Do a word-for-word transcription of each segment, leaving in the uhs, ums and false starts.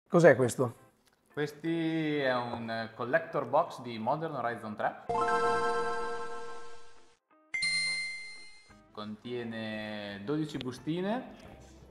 Cos'è questo? Questi è un collector box di Modern Horizon tre. Contiene dodici bustine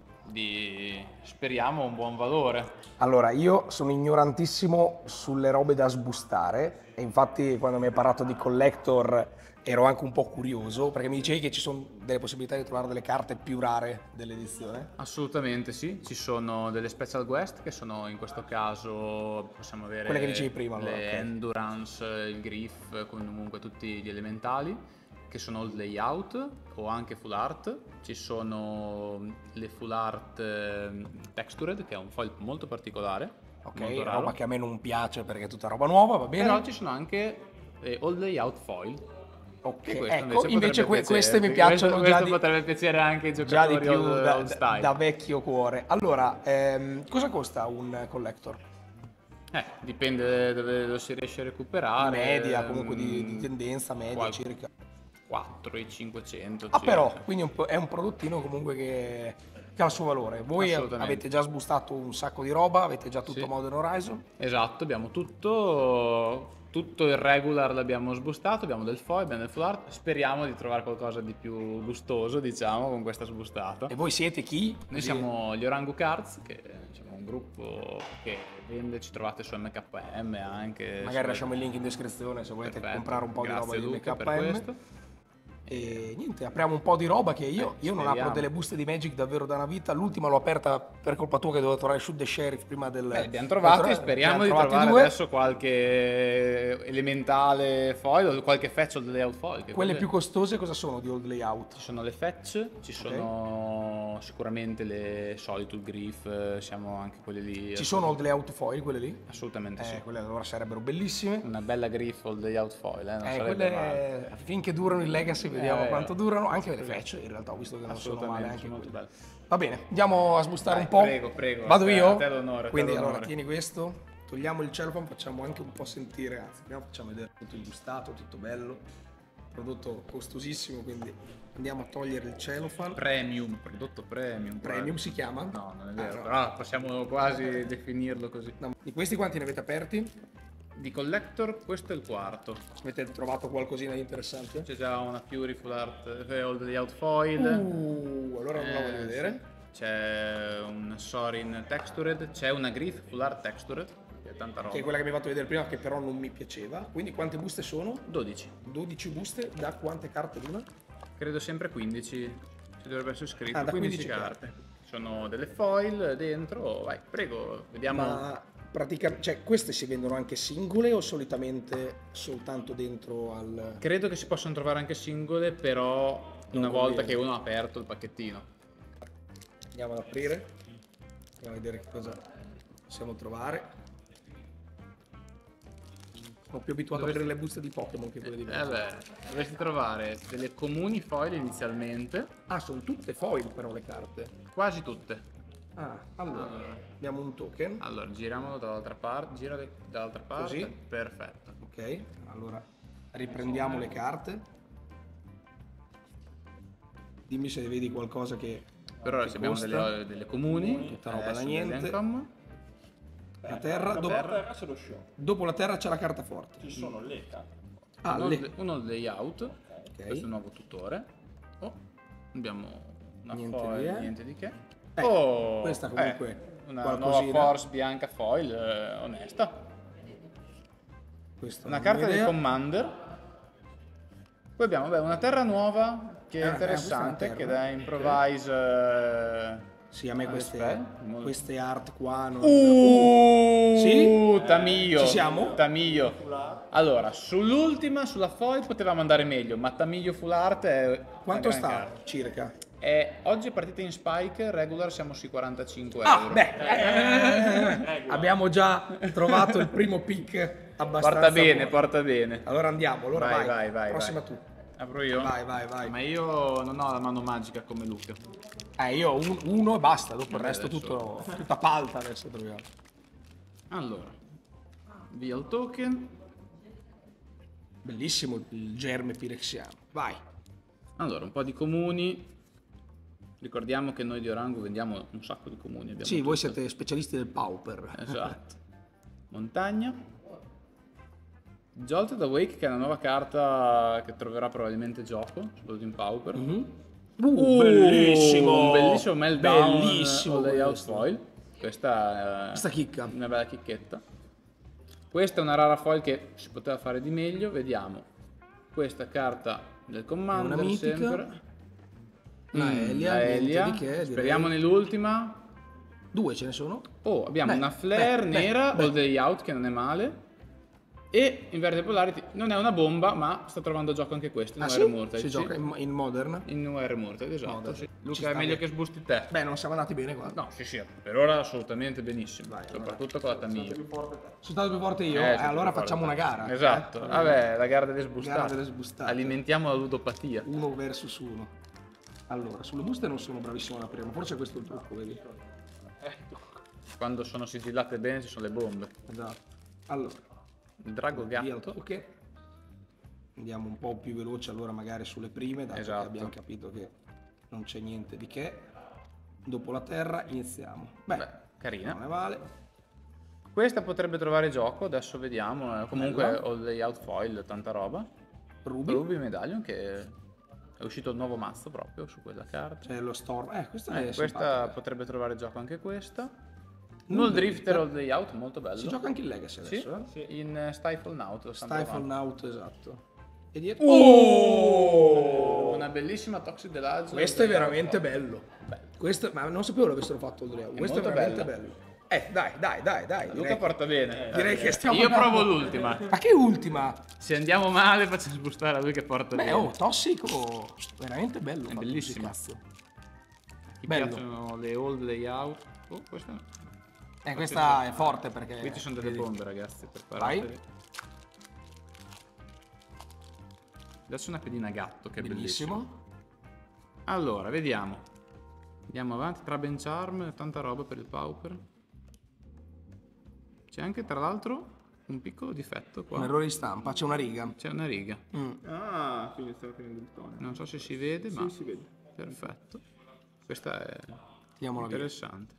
di, speriamo, un buon valore. Allora, io sono ignorantissimo sulle robe da sbustare e infatti quando mi hai parlato di collector ero anche un po' curioso perché mi dicevi che ci sono delle possibilità di trovare delle carte più rare dell'edizione. Assolutamente sì, ci sono delle Special Guest che sono in questo caso, possiamo avere Quelle che dicevi prima, allora, le ok. Endurance, il Griff, comunque tutti gli elementali, che sono old layout o anche full art. Ci sono le full art eh, textured, che è un foil molto particolare, Ok, molto roba raro. che a me non piace perché è tutta roba nuova, va bene? Però ci sono anche eh, old layout foil. Ok, Che questo ecco, invece, invece potrebbe que- queste mi piacerti. piacciono Questo, già questo di, potrebbe piacere anche ai già di giocatori più old, da, old da- style. da vecchio cuore. Allora, ehm, cosa costa un collector? Eh, dipende da dove lo si riesce a Di recuperare. media, comunque di, di mm, tendenza media qual- circa. quattro e cinquecento Ah però, circa. quindi un po- è un prodottino comunque che, che ha il suo valore. Voi av- Assolutamente. avete già sbustato un sacco di roba, avete già tutto Sì. Modern Horizon. Esatto, abbiamo tutto, tutto il regular l'abbiamo sbustato, abbiamo del foil, abbiamo del full art. Speriamo di trovare qualcosa di più gustoso, diciamo, con questa sbustata. E voi siete chi? Noi Così- siamo gli Orangu Cards, che è diciamo, un gruppo che vende, ci trovate su M K M anche. Magari se lasciamo il volete- link in descrizione se volete Perfetto, comprare un po' di roba grazie di Luca per M K M. questo. E niente, apriamo un po' di roba che io, Eh, io non speriamo. apro delle buste di Magic davvero da una vita. L'ultima l'ho aperta per colpa tua che dovevo trovare Shoot the Sheriff prima del... Beh, abbiamo trovati, del- speriamo abbiamo di trovati trovare due. adesso qualche elementale foil o qualche fetch o layout foil. che Quelle quelle- più costose cosa sono di old layout? Ci sono le fetch, ci sono sicuramente le Solitude Griff, eh, siamo anche quelle lì. Ci sono old layout foil quelle lì? Assolutamente Eh, sì. quelle allora sarebbero bellissime. Una bella Griff o layout foil, eh, non Eh, sarebbe male. quelle finché durano il Legacy vediamo Eh, quanto durano, anche le fetch in realtà ho visto che non sono male Assolutamente, anche sono molto quelle. belle. Va bene, andiamo a sbustare Dai, un po'. prego, prego, Vado a te- io? a te l'onore, a te Quindi l'onore. allora tieni questo, togliamo il cellophane, facciamo anche un po' sentire, anzi andiamo, facciamo vedere tutto imbustato, tutto bello. Prodotto costosissimo, quindi andiamo a togliere il cellophane. Premium, prodotto premium. Premium si chiama? No, non è vero, Ah, no. però possiamo quasi definirlo così. No, di questi quanti ne avete aperti? Di collector questo è il quarto. Avete trovato qualcosina di interessante? C'è già una Fury Full Art eh, Old Layout Foil. Uh, allora non la voglio Eh, vedere. sì. C'è un Sorin Textured, c'è una Griff Full Art Textured, che è tanta roba. Che è quella che mi hai fatto vedere prima che però non mi piaceva. Quindi quante buste sono? dodici. dodici buste da quante carte l'una? Credo sempre quindici. Ci dovrebbe essere scritto Ah, da quindici, quindici carte. Sono delle foil dentro. Vai, prego, vediamo. Ma praticamente, cioè queste si vendono anche singole o solitamente soltanto dentro al... Credo che si possano trovare anche singole, però Non una volta conviene. che uno ha aperto il pacchettino. Andiamo ad aprire. Andiamo a vedere che cosa possiamo trovare. Sono più abituato a aprire le buste di Pokémon che quelle di Eh Magic. beh, dovresti trovare delle comuni foil inizialmente, Ah, sono tutte foil però le carte. quasi tutte. Ah, allora, abbiamo un token. Allora, giriamolo dall'altra parte, gira dall'altra parte. Così? Perfetto. Ok, allora riprendiamo le carte. Dimmi se vedi qualcosa che... Per ora che se abbiamo costa. delle, delle comuni, Tutta roba da adesso niente. delle uncommon. La terra, La dopo, terra c'è lo show. dopo la terra c'è la carta forte. Ci sono le carte. Ah, uno, le... uno layout, Ok. questo è il nuovo tutore. Oh, abbiamo una Niente foil, di che. niente di che. Eh, oh, questa comunque eh, una qualcosina. nuova force bianca foil, eh, onesta. Questa Una non carta ho del idea. Commander. Poi abbiamo beh, una terra nuova che Eh, è eh, interessante, questa è che una da terra. improvise. eh, Sì, a me queste, Aspetta. queste art qua non... Uh, Sì? Tamiyo. Ci siamo? Tamiyo. Allora, sull'ultima, sulla foil potevamo andare meglio, ma Tamiyo Full Art è. Quanto una gran sta carta. circa? E oggi è partita in spike, regular siamo sui quarantacinque Ah, euro. beh, eh, abbiamo già trovato il primo pick abbastanza porta bene, buono. porta bene. Allora andiamo, allora Vai, vai, vai, vai, prossima vai. tu. Apro io? Vai, vai, vai. Ma io non ho la mano magica come Luca. Eh, io un- uno e basta, dopo il Vabbè, resto adesso- tutto, tutta palta adesso troviamo. Allora, via il token. Bellissimo il germe pirexiano. Vai. Allora, un po' di comuni. Ricordiamo che noi di Orango vendiamo un sacco di comuni. Abbiamo Sì, voi tutto. siete specialisti del pauper. Esatto. Montagna. Jolted Awake, che è una nuova carta che troverà probabilmente gioco, soprattutto in pauper. Mm-hmm. Uh, bellissimo! Un bellissimo meltdown. Bellissimo Layout questo. foil. Questa è Questa chicca. una bella chicchetta. Questa è una rara foil che si poteva fare di meglio. Vediamo. Questa carta del Commander, Una mitica. sempre. La Mm, Elia, la niente Elia. di che, direi. Speriamo nell'ultima. Due ce ne sono? Oh, abbiamo Beh, una flare beh, nera, beh, all beh. day out, che non è male. E Inverted Polarity non è una bomba, ma sta trovando gioco anche questo in Ah, U R sì? Mortal. Si sì. gioca in, in Modern? In U R Mortal, esatto. Modern. Sì. Ci Luca, sta è meglio che- che sbusti te. Beh, non siamo andati bene qua. No, sì, sì, per ora assolutamente benissimo. Vai, soprattutto con la Tamiya. Sono stato più forte io? Eh, Eh, sì, allora più facciamo una forte. gara. Esatto. Eh? Vabbè, la gara delle sbustate. Gara delle sbustate. Alimentiamo la ludopatia. Uno versus uno. Allora, sulle buste non sono bravissimo ad aprire, ma forse questo è il trucco, vedi? Quando sono sigillate bene ci sono le bombe. Esatto. Allora, Il drago via il gatto. poker. Andiamo un po' più veloce allora magari sulle prime, dato Esatto. che abbiamo capito che non c'è niente di che. Dopo la terra iniziamo. Beh, Beh, carina. non è male. Questa potrebbe trovare gioco, adesso vediamo. eh, Comunque Bella. ho il layout foil, tanta roba. Ruby. Ruby Medallion, che è uscito il nuovo mazzo proprio su quella carta. C'è lo storm. Eh, questa Eh, è questa simpatica. potrebbe trovare gioco anche questa. Null Null Drifter Drifter. all layout, molto bello. Si gioca anche in Legacy Sì, adesso, eh? in eh, Stifle Now. lo stanno Stifle provando. Out, esatto. E dietro... Oh! Una bellissima Toxic Delage. Questo è veramente bello. Questo, ma non sapevo l'avessero fatto il Dreo. Questo è molto veramente bello. bello. Eh, dai, dai, dai, dai. Luca direi, porta bene. direi che stiamo Io andando- provo l'ultima. Ma che ultima? Se andiamo male faccio spostare a lui che porta Beh, bene. oh, tossico. Veramente bello. fatto bellissima. così, cazzo. Mi bello. piacciono le old layout. Oh, questa Eh, questa è forte perché... Qui ci sono delle vedi. bombe, ragazzi. Vai. Preparatevi. Adesso una pedina gatto che è bellissimo. Bellissimo. Allora, vediamo. Andiamo avanti. Tra bench arm, tanta roba per il pauper. C'è anche, tra l'altro, un piccolo difetto Un qua. errore di stampa, c'è una riga. C'è una riga. Mm. Ah, quindi stava prendendo il tono. Non so se si vede, ma Sì, si vede. perfetto. Questa è Tiriamola via. interessante.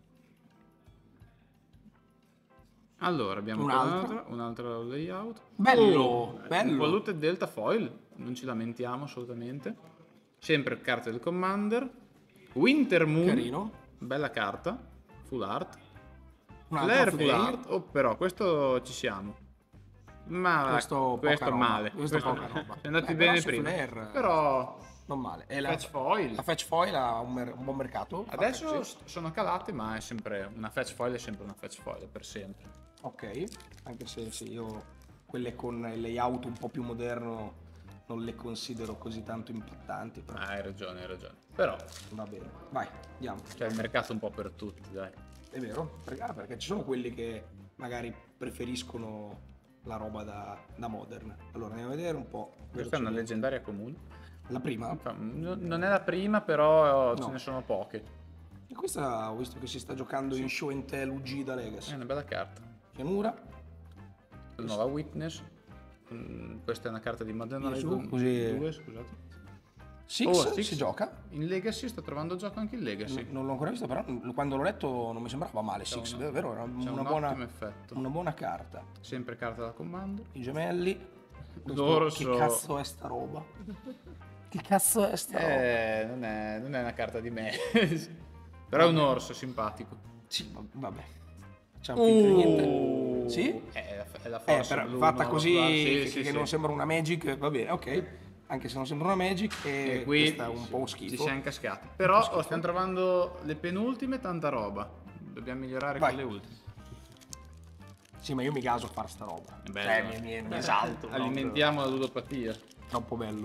Allora, abbiamo Un'altra. un'altra, un'altra layout. Bello, Oh, bello. Un Polluted Delta Foil, non ci lamentiamo assolutamente. Sempre carte del Commander. Winter Moon, Carino. bella carta, full art. Un'altra Flare full flare. art, oh però questo ci siamo. Ma Questo questo, poca roba, male. questo poca roba. È andati Beh, bene però su prima. Flare- Però Non male. E la, Fetch Foil. la Fetch Foil ha un, mer- un buon mercato. Adesso Fatta così. s- sono calate, ma è sempre una fetch foil, è sempre una fetch foil per sempre. Ok, anche se sì, io quelle con il layout un po' più moderno non le considero così tanto impattanti, però Ah, hai ragione, hai ragione. Però va bene. Vai, andiamo. c'è il mercato un po' per tutti, dai. È vero? Perché, ah, perché ci sono quelli che magari preferiscono la roba da, da modern. Allora andiamo a vedere un po'. Questa è una leggendaria comune. La prima? Fa- n- Non è la prima, però ce No. ne sono poche. E questa ho visto che si sta giocando in Show and Tell U G da Legacy. È una bella carta. Pianura. La nuova Witness. Mm, questa è una carta di Modern Vieni su, Horizon così- due, scusate. Six, Oh, Six. si gioca. In Legacy sta trovando gioco anche in Legacy. Non l'ho ancora vista, però quando l'ho letto non mi sembrava male. Six, una- vero? Era c'è una un buona, ottimo effetto. una buona carta. Sempre carta da comando. I gemelli. Questo- L'orso. Che cazzo è sta roba? Che cazzo è sta roba? Eh, non è, non è una carta di me. Però è un orso simpatico. Sì, va- vabbè. Facciamo finta di niente. Uh, Sì? È la, è la Eh, forza però blu, fatta no? così Sì, che, sì, che sì. non sembra una Magic, va bene, ok. Anche se non sembra una Magic, e, E qui questa è un po' ci schifo. siamo cascati. Però oh, stiamo trovando le penultime, tanta roba. Dobbiamo migliorare Vai. con le ultime. Sì, ma io mi gaso a fare sta roba. È bello. Cioè, mi, mi, mi esalto. proprio. Alimentiamo la ludopatia. Troppo bello.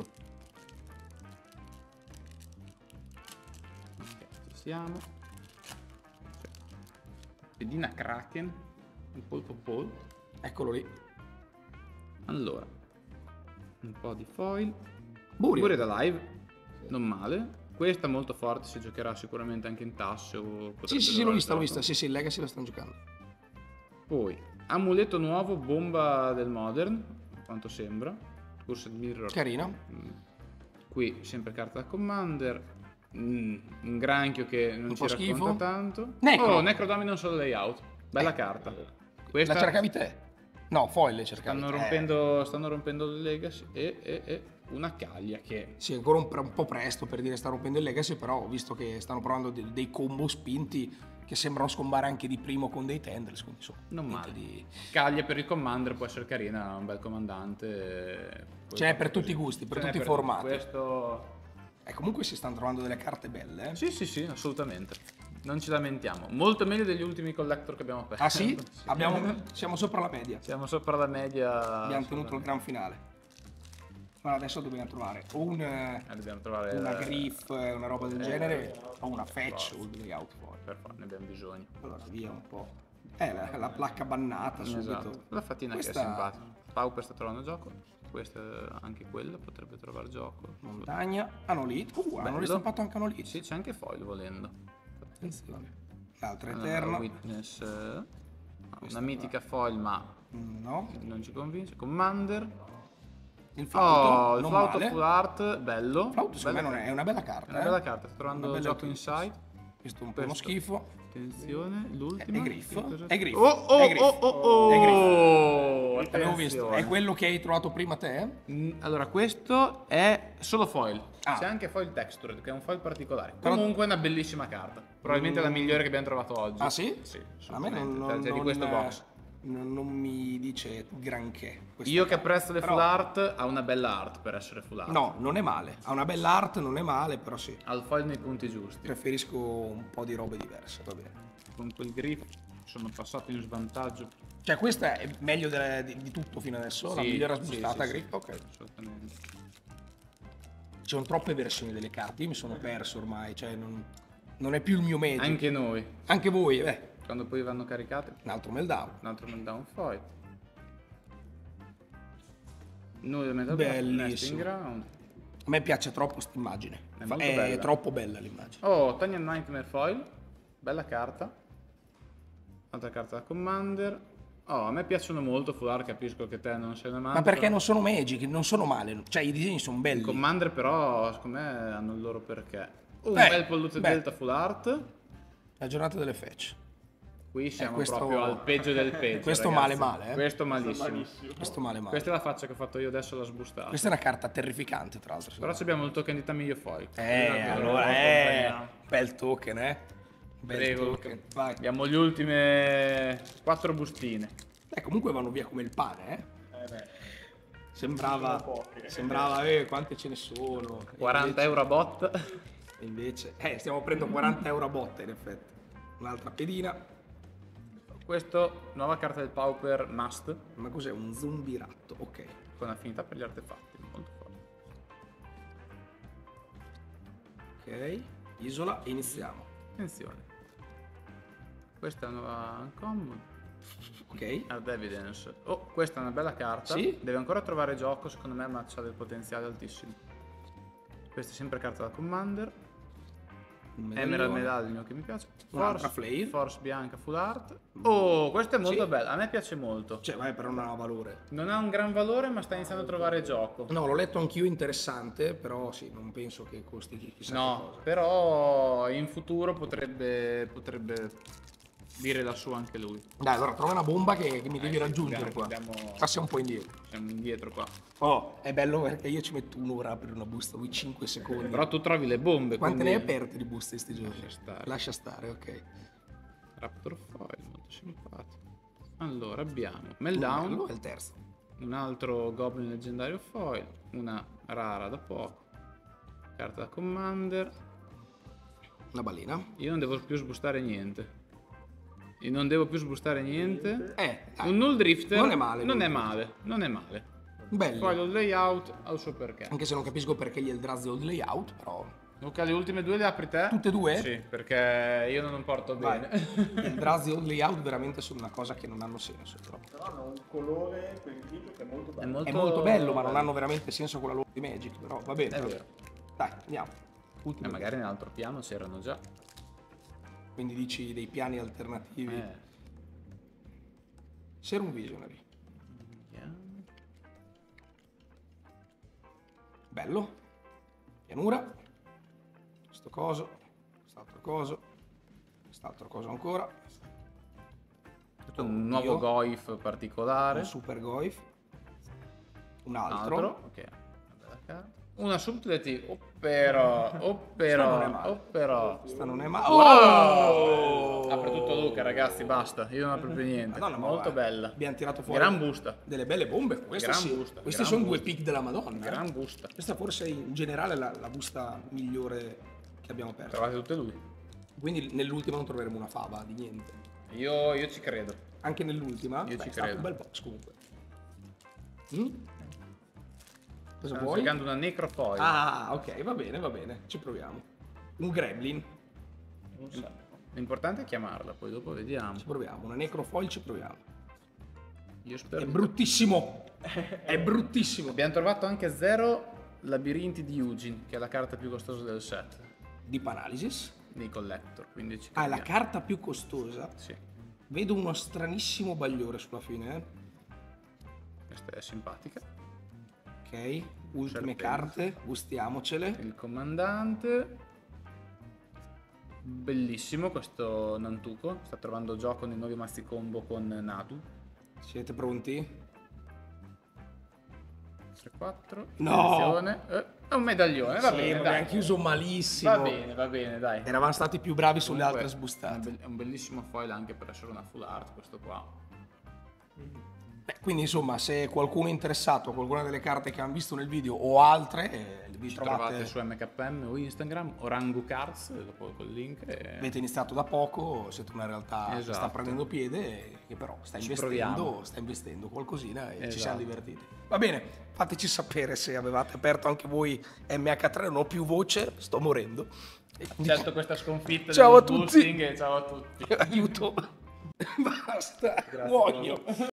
Ok, ci siamo. Pedina Kraken. Il polpo pol. Eccolo lì. Allora. Un po' di foil. Burio. Pure da live. Non male. Questa molto forte, si giocherà sicuramente anche in tasse. O Sì, potrebbe sì, sì, l'ho trovare vista, l'ho gioco. vista. Sì, sì, il Legacy la stanno giocando. Poi, amuleto nuovo, bomba del Modern, a quanto sembra. Cursed Mirror. Carina. Mm. Qui sempre carta da Commander. Mm, un granchio che non Un ci po' racconta schifo. tanto. Necro. Oh, Necrodominus solo layout. Bella Eh. carta. La Questa cercavi te? No, foil le cercavi stanno te. rompendo, stanno rompendo le Legacy e, e, e una Caglia che... Sì, ancora un, un po' presto per dire sta rompendo il Legacy, però ho visto che stanno provando de- dei combo spinti che sembrano scombare anche di primo con dei Tendrils, quindi insomma, Non niente male. di... Caglia per il commander può essere carina, un bel comandante. Ce n'è per tutti i gusti, per Ce n'è tutti i formati. Questo... Eh, comunque si stanno trovando delle carte belle, eh? Sì, sì, sì, assolutamente. Non ci lamentiamo. Molto meglio degli ultimi collector che abbiamo aperto. Ah sì? Abbiamo, siamo sopra la media. Siamo sopra la media. Abbiamo tenuto il gran finale. Ma adesso dobbiamo trovare o un, Eh, dobbiamo trovare una eh, Griff, una roba del genere, o una Fetch o un layout fuori. per farne abbiamo bisogno. Allora via un po'. Eh, la, la placca bannata subito. Esatto. La fatina Questa- che è simpatica. Pauper sta trovando gioco. Questa anche quella potrebbe trovare gioco. Montagna, Anolit. Uh, hanno Bello. ristampato anche Anolit. Sì, c'è anche foil volendo. Attenzione. L'altra Allora, eterna. Witness. eh, Una mitica foil, ma No. non ci convince. Commander. Il flauto, Oh, il non flauto male. full art, bello. Il flauto secondo me Bella non è, è una bella carta. È una eh. bella carta, sto trovando Una bella gioco Eclipse. inside. Questo è un po' uno Questo. schifo. Attenzione, l'ultima. È Griff? Che cosa- È Griff. Oh, oh, È Griff. oh, oh, oh. È Oh, L'avevo visto. attenzione. È quello che hai trovato prima te? Mm, Allora, questo è solo foil. Ah. C'è anche foil textured, che è un foil particolare. Però- Comunque è una bellissima carta. Probabilmente la migliore che abbiamo trovato oggi. Ah sì? Sì, A me non, assolutamente. non, Cioè, di non- questo box. non- non mi dice granché. questa Io che carta. apprezzo le Però- full art, ha una bella art per essere full art. No, non è male. Ha una bella art, non è male, però sì. Ha il foil nei punti giusti. Preferisco un po' di robe diverse, va bene. Con quel griff sono passato in svantaggio. Cioè questa è meglio delle- di, di tutto fino adesso, la Sì, migliore sì, sbustata sì, Griff, sì, ok. assolutamente. Ci sono troppe versioni delle carte, io mi sono perso ormai, cioè non, non è più il mio medio. Anche noi, Anche voi, eh. quando poi vanno caricate, Un altro meltdown. un altro meltdown foil. Noi del Metal Bellissimo. Nesting Ground. A me piace troppo questa immagine. È Fa- molto è bella. troppo bella l'immagine. Oh, Tanya Nightmare foil. Bella carta. Altra carta da Commander. Oh, a me piacciono molto full art, capisco che te non sei un amante. Ma perché però- non sono magic, non sono male, cioè i disegni sono belli. Commander però, secondo me, hanno il loro perché. Un Eh, bel Polluted beh. Delta full art. La giornata delle fetch. Qui siamo questo- proprio al peggio del peggio. questo ragazzi. male male, eh. Questo malissimo. Questo male male. Questa è la faccia che ho fatto io adesso alla sbustata. Questa è una carta terrificante, tra l'altro. Però abbiamo il token di Tamiglio foil. Eh, Allora, allora, eh, accompagniamo. bel token, eh. Bel Prego. token. Vai. Abbiamo le ultime quattro bustine. Eh, comunque vanno via come il pane, eh. Sembrava, sembrava, eh, quante ce ne sono. E quaranta invece- euro a bot. e Invece, eh, stiamo prendendo quaranta euro a botta, in effetti. Un'altra pedina. Questo, nuova carta del Pauper Must, Ma cos'è? Un zombie ratto, ok. con affinità per gli artefatti. Molto forte. Ok, isola e iniziamo. Attenzione. Questa è una nuova uncommon. Ok, Hard Evidence. Oh, questa è una bella carta. Sì. Deve ancora trovare gioco, secondo me, ma ha del potenziale altissimo. Questa è sempre carta da Commander. un Emerald medaglione. Medallion che mi piace. Un'altra Force, Flare. Force bianca full art. Oh, questa è molto Sì. bella. A me piace molto. Cioè, vai, però non ha valore. Non ha un gran valore, ma sta iniziando a trovare gioco. No, l'ho letto anch'io, interessante, però sì, non penso che costi chissà che No, cosa. però in futuro potrebbe, potrebbe dire la sua anche lui. Dai, allora trova una bomba che, che mi devi sì, raggiungere abbiamo- qua. abbiamo- Passi un po' indietro. Siamo indietro qua. Oh, è bello perché io ci metto un'ora a aprire una busta, lui cinque secondi. Però tu trovi le bombe. Quante quindi- ne hai aperte di buste sti giorni? Lascia stare. Lascia stare, ok. Raptor foil, molto simpatico. Allora abbiamo Quello Meltdown, è il terzo. un altro Goblin leggendario foil, una rara da poco, carta da Commander. La balena. Io non devo più sbustare niente. Io non devo più sbustare niente. Eh, dai. Un Null Drifter Non è male, Non Null è male, non è male. Bello. Poi lo layout ha il suo perché. Anche se non capisco perché gli Eldrazi il layout, però... Luca, le ultime due le apri te? Tutte e due? Sì, perché io non porto Vai. bene. Gli Eldrazi il layout veramente sono una cosa che non hanno senso. Però. Però hanno un colore, quel grigio che è molto È bello. molto, È molto bello, ma non hanno veramente senso con la loro di Magic, però va bene. È va vero. bene. Dai, andiamo. Ultimo. Eh, magari nell'altro piano c'erano già. Quindi dici dei piani alternativi. Eh. Serum Visionary. Vediamo. Bello. Pianura. questo coso, quest'altro coso, quest'altro coso ancora. Questo è un nuovo Io. Goif particolare. Un super goif, un Un altro, altro, ok. Una bella carta. Una subtlety, oh però, oh però, non è male. oh però. questa non è male. Wow! Apre tutto Luca, ragazzi, basta. Io non apro più niente. Madonna, ma Molto guarda, bella. abbiamo tirato fuori Gran busta. delle belle bombe. Queste, Gran sì. busta, Queste gran sono due busta. pick della Madonna. eh. Gran busta. Questa forse in generale è la, la busta migliore che abbiamo aperto. Trovate tutte lui. Quindi nell'ultima non troveremo una fava di niente. Io, io ci credo. Anche nell'ultima Io beh, ci è stato credo. un bel box comunque. Mm? Cosa Stiamo vuoi? cercando una necrofoil. Ah, ok, va bene, va bene. Ci proviamo. Un gremlin. L'importante è chiamarla, poi dopo vediamo. Ci proviamo. Una necrofoil ci proviamo. Io spero. È di- bruttissimo. È bruttissimo. Abbiamo trovato anche zero labirinti di Eugene, che è la carta più costosa del set, Deep Analysis. dei collector. Quindi ci Ah, è la crediamo. carta più costosa. Sì, Vedo uno stranissimo bagliore sulla fine. Eh? questa è simpatica. Ok, ultime Serpente. carte. Gustiamocele. Il comandante. Bellissimo questo Nantuko. Sta trovando gioco nei nuovi mazzi combo con Nadu. Siete pronti? tre quattro. No! Attenzione. Eh, è un medaglione, va Sì, bene, vabbè, dai. hanno chiuso malissimo. Va bene, va bene, dai. Eravamo stati più bravi sulle Comunque, altre sbustate. È un, be- è un bellissimo foil anche per essere una full art questo qua. Beh, quindi insomma, se qualcuno è interessato a qualcuna delle carte che hanno visto nel video o altre, eh, vi Ci trovate. trovate su M K M o Instagram, Orangu Cards, dopo col link. E... Avete iniziato da poco, siete una realtà che sta Esatto. prendendo piede e che però sta Ci investendo, proviamo. sta investendo qualcosina e ci Esatto. siamo divertiti. Va bene, fateci sapere se avevate aperto anche voi M H tre, non ho più voce, sto morendo. E quindi- Certo questa sconfitta Ciao del a tutti. boosting e ciao a tutti. Aiuto. Basta, Grazie, muoio.